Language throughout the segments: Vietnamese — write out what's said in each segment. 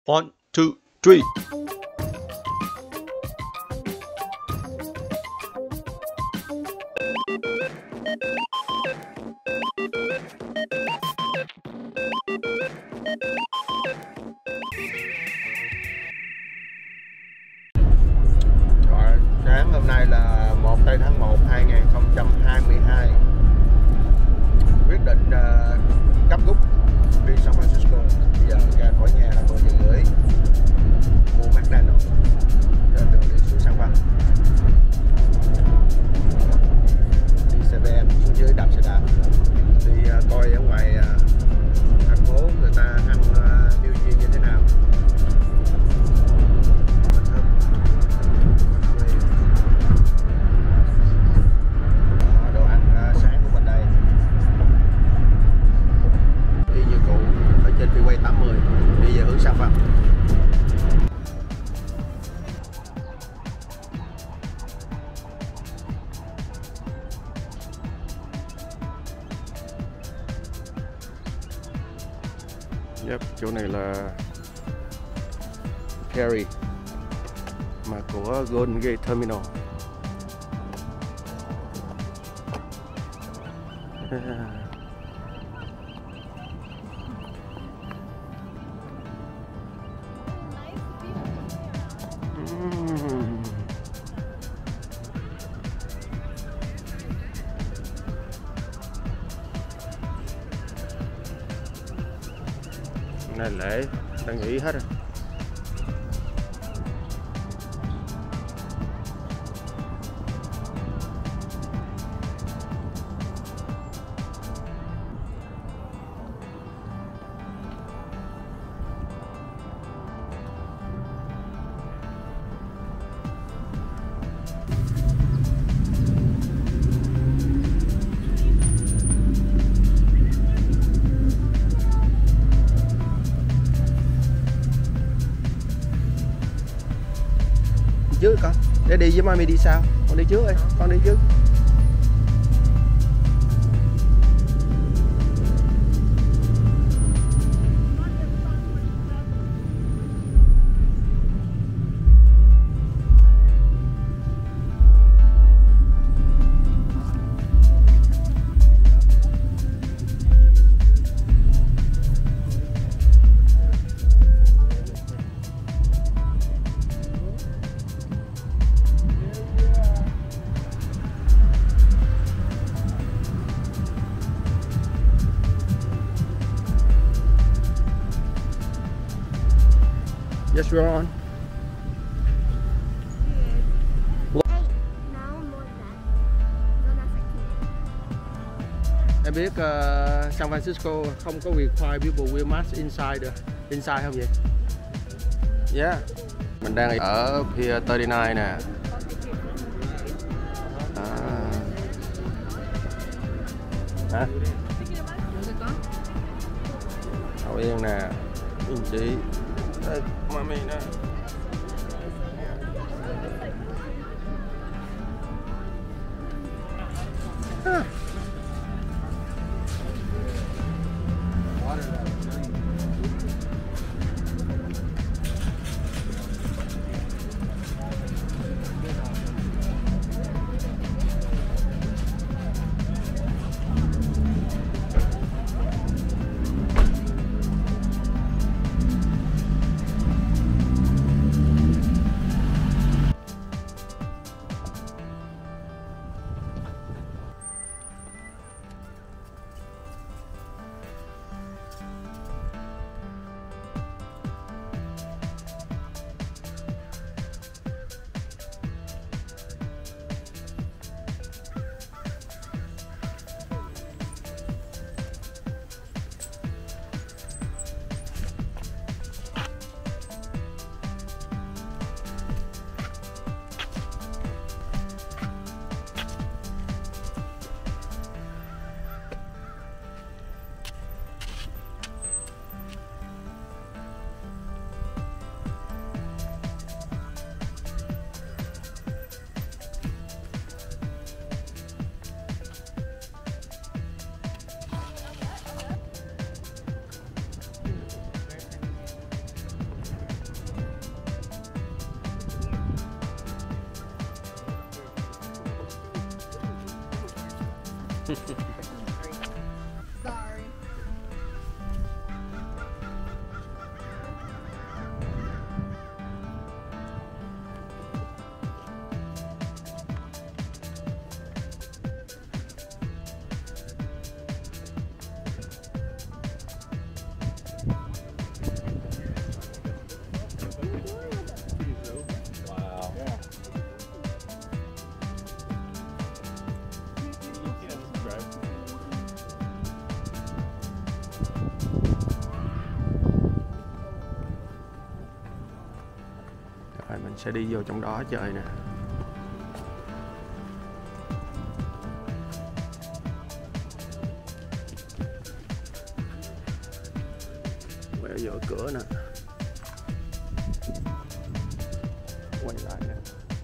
One, two, three. Sáng hôm nay là 1 tháng 1 2022. Quyết định gấp rút đi San Francisco. Bây giờ ra khỏi nhà là 10 giờ rưỡi. Mua McDonald's trên đường đi xuống San Fran. Đi xe ben xuống dưới đạp xe đạp. Đi coi ở ngoài thành phố người ta ăn New Year như thế nào. Đồ ăn sáng của mình đây. Đi như cũ ở trên freeway 80 đi về hướng San Fran. Yep, chỗ này là ferry mà của Golden Gate Terminal. Này lễ đang nghỉ hết rồi. Trước con để đi với mami đi sau, con đi trước đi, con đi trước. Yes, we're on. Em biết San Francisco không có require people wear mask inside được. Inside không vậy? Yeah. Mình đang ở Pier 39 nè. Hả? Hậu Yên nè. Anh chị. Đây, mami nè. Sorry. Rồi mình sẽ đi vô trong đó chơi nè. Quẹo vô cửa nè. Quay lại nè.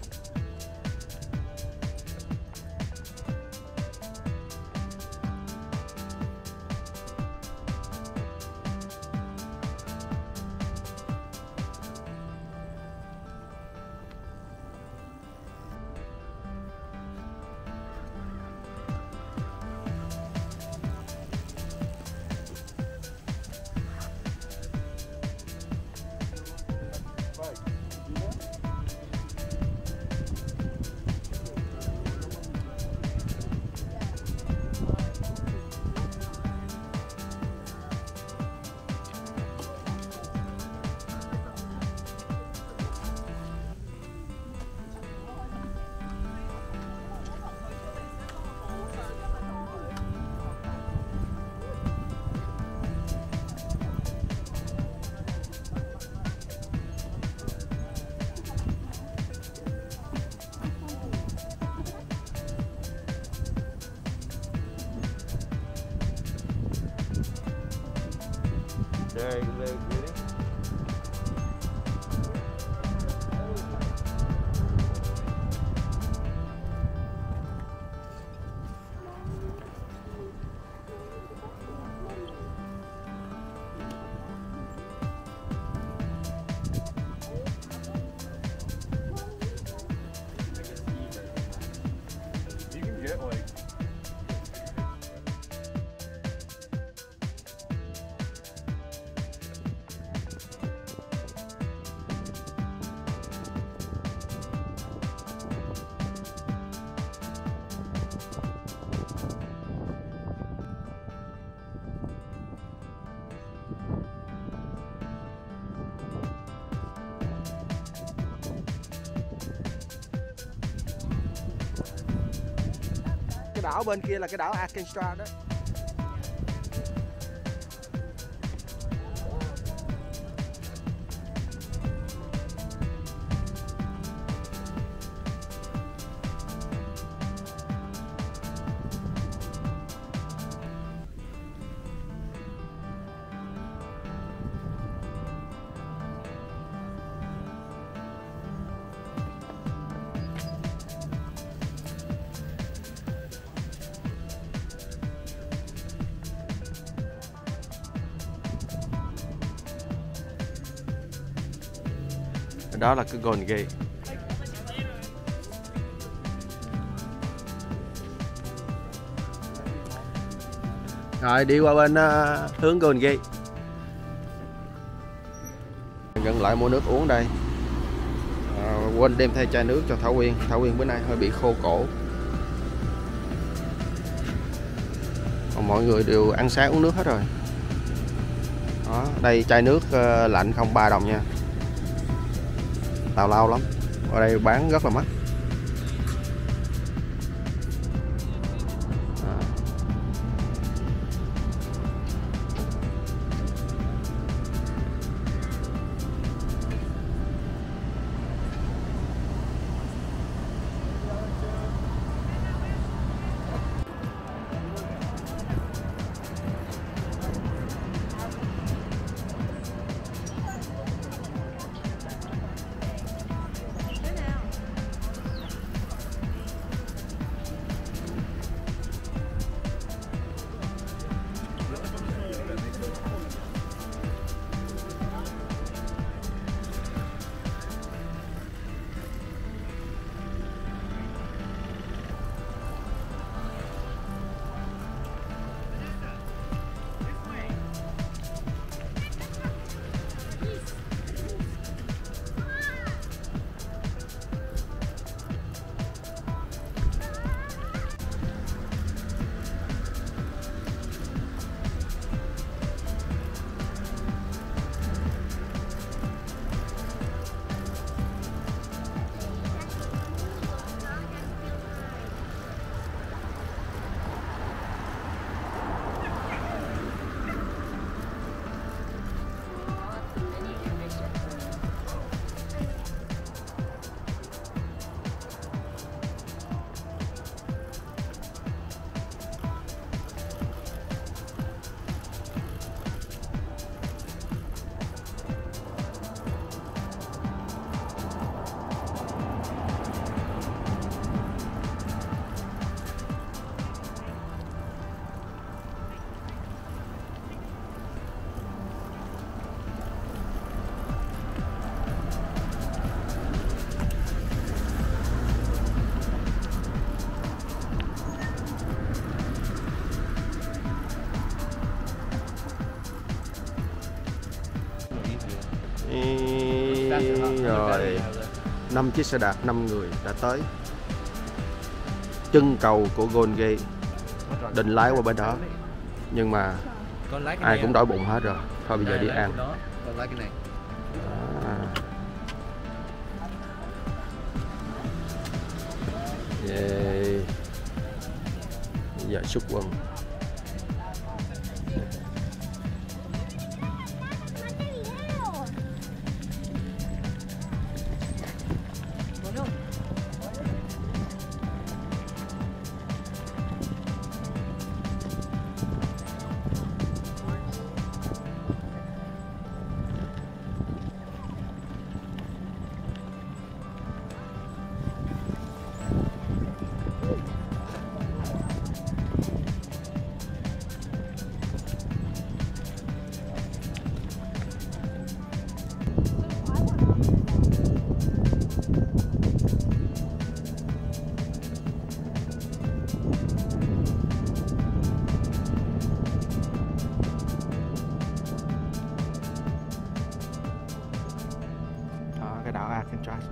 Đây, đây, đây. You can get like Cái đảo bên kia là cái đảo Arkansas đó. Đó là cái Golden Gate. Rồi đi qua bên hướng Golden Gate. Dừng lại mua nước uống đây. Quên đem theo chai nước cho Thảo Nguyên. Thảo Nguyên bữa nay hơi bị khô cổ. Còn mọi người đều ăn sáng uống nước hết rồi. Đó, đây chai nước lạnh không 3 đồng nha. Tào lao lắm. Ở đây bán rất là mắc. Rồi 5 chiếc xe đạp 5 người đã tới chân cầu của Golden Gate, định lái qua bên đó nhưng mà ai cũng đói bụng hết rồi, thôi bây giờ đi ăn. Yeah. Giờ xuất quân. Cái đảo Alcatraz.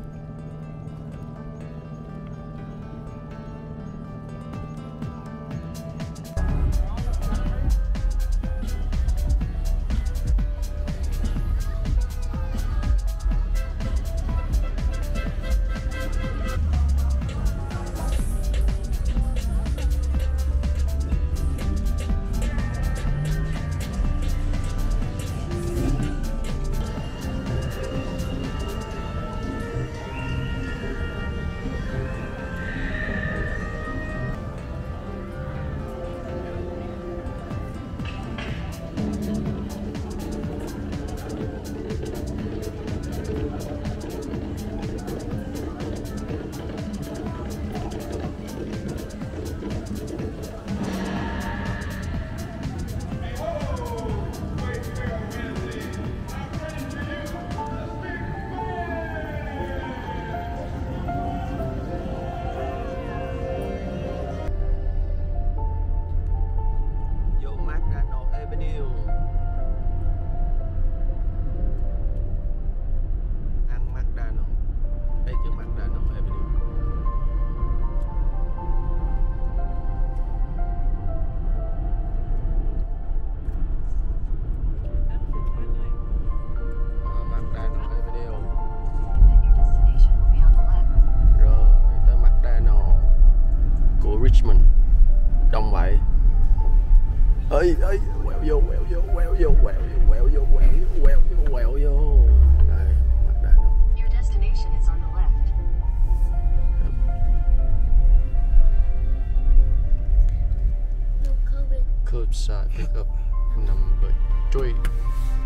Richmond đông vậy. Ơi quẹo vô đây McDonald. Your destination is on the left. Curbside pickup number 3.